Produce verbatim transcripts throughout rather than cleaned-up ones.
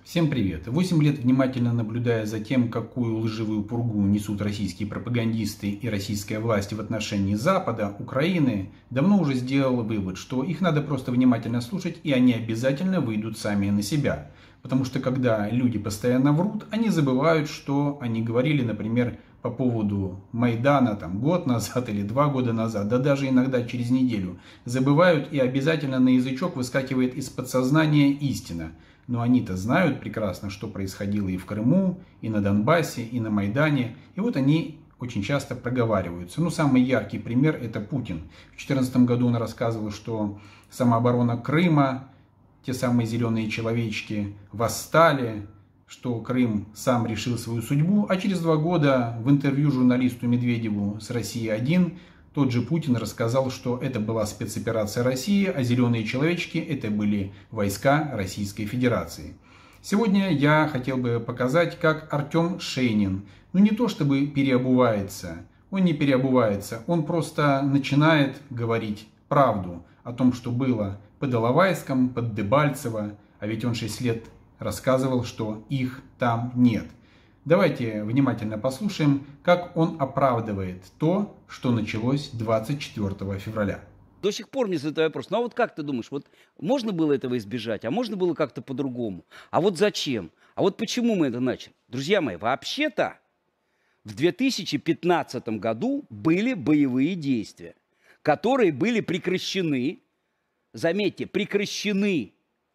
Всем привет! Восемь лет внимательно наблюдая за тем, какую лживую пургу несут российские пропагандисты и российская власть в отношении Запада, Украины, давно уже сделал вывод, что их надо просто внимательно слушать, и они обязательно выйдут сами на себя. Потому что когда люди постоянно врут, они забывают, что они говорили, например, по поводу Майдана там, год назад или два года назад, да даже иногда через неделю. Забывают, и обязательно на язычок выскакивает из подсознания истина. Но они-то знают прекрасно, что происходило и в Крыму, и на Донбассе, и на Майдане. И вот они очень часто проговариваются. Ну, самый яркий пример – это Путин. В две тысячи четырнадцатом году он рассказывал, что самооборона Крыма, те самые зеленые человечки восстали, что Крым сам решил свою судьбу. А через два года в интервью журналисту Медведеву с России один тот же Путин рассказал, что это была спецоперация России, а зеленые человечки – это были войска Российской Федерации. Сегодня я хотел бы показать, как Артем Шейнин, ну не то чтобы переобувается, он не переобувается, он просто начинает говорить правду о том, что было под Иловайском, под Дебальцево, а ведь он шесть лет рассказывал, что их там нет. Давайте внимательно послушаем, как он оправдывает то, что началось двадцать четвёртого февраля. До сих пор мне задают вопрос, ну а вот как ты думаешь, вот можно было этого избежать, а можно было как-то по-другому? А вот зачем? А вот почему мы это начали? Друзья мои, вообще-то в две тысячи пятнадцатом году были боевые действия, которые были прекращены, заметьте, прекращены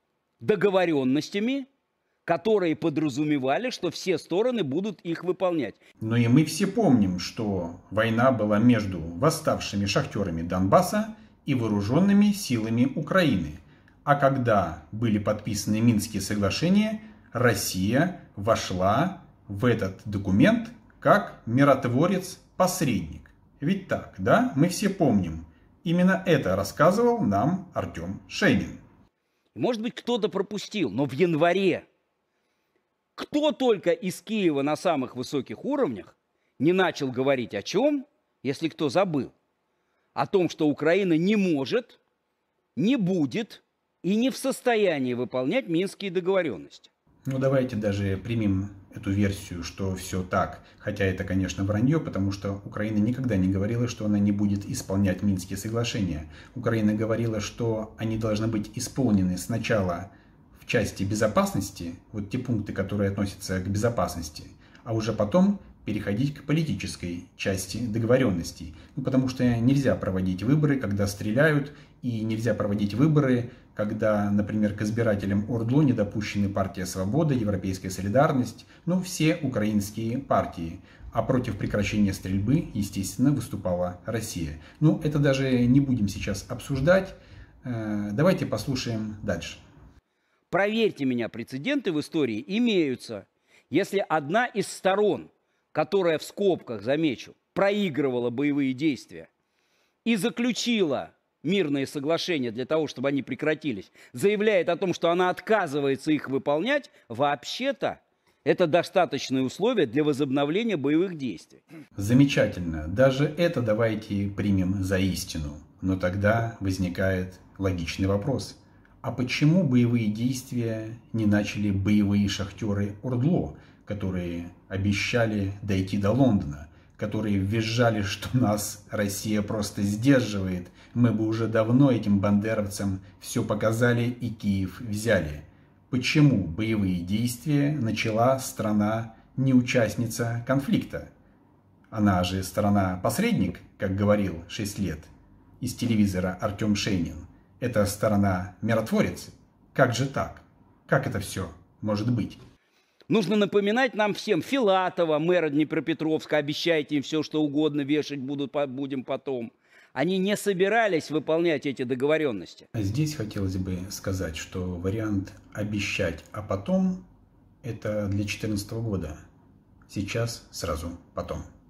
договоренностями, которые подразумевали, что все стороны будут их выполнять. Но и мы все помним, что война была между восставшими шахтерами Донбасса и вооруженными силами Украины. А когда были подписаны Минские соглашения, Россия вошла в этот документ как миротворец-посредник. Ведь так, да? Мы все помним. Именно это рассказывал нам Артем Шейнин. Может быть, кто-то пропустил, но в январе кто только из Киева на самых высоких уровнях не начал говорить о чем, если кто забыл, о том, что Украина не может, не будет и не в состоянии выполнять Минские договоренности. Ну давайте даже примем эту версию, что все так, хотя это, конечно, вранье, потому что Украина никогда не говорила, что она не будет исполнять Минские соглашения. Украина говорила, что они должны быть исполнены сначала в части безопасности, вот те пункты, которые относятся к безопасности, а уже потом переходить к политической части договоренностей. Ну, потому что нельзя проводить выборы, когда стреляют, и нельзя проводить выборы, когда, например, к избирателям ОРДЛО не допущены партия «Свобода», Европейская солидарность, ну, все украинские партии. А против прекращения стрельбы, естественно, выступала Россия. Ну, это даже не будем сейчас обсуждать. Давайте послушаем дальше. Проверьте меня, прецеденты в истории имеются. Если одна из сторон, которая в скобках, замечу, проигрывала боевые действия и заключила мирные соглашения для того, чтобы они прекратились, заявляет о том, что она отказывается их выполнять, вообще-то это достаточные условия для возобновления боевых действий. Замечательно. Даже это давайте примем за истину. Но тогда возникает логичный вопрос. А почему боевые действия не начали боевые шахтеры ОРДЛО, которые обещали дойти до Лондона, которые визжали, что нас Россия просто сдерживает, мы бы уже давно этим бандеровцам все показали и Киев взяли? Почему боевые действия начала страна не участница конфликта? Она же сторона-посредник, как говорил шесть лет из телевизора Артем Шейнин. Это сторона миротворец. Как же так? Как это все может быть? Нужно напоминать нам всем: Филатова, мэра Днепропетровска, обещайте им все, что угодно, вешать будут, будем потом. Они не собирались выполнять эти договоренности. Здесь хотелось бы сказать, что вариант обещать, а потом, это для две тысячи четырнадцатого года. Сейчас, сразу, потом.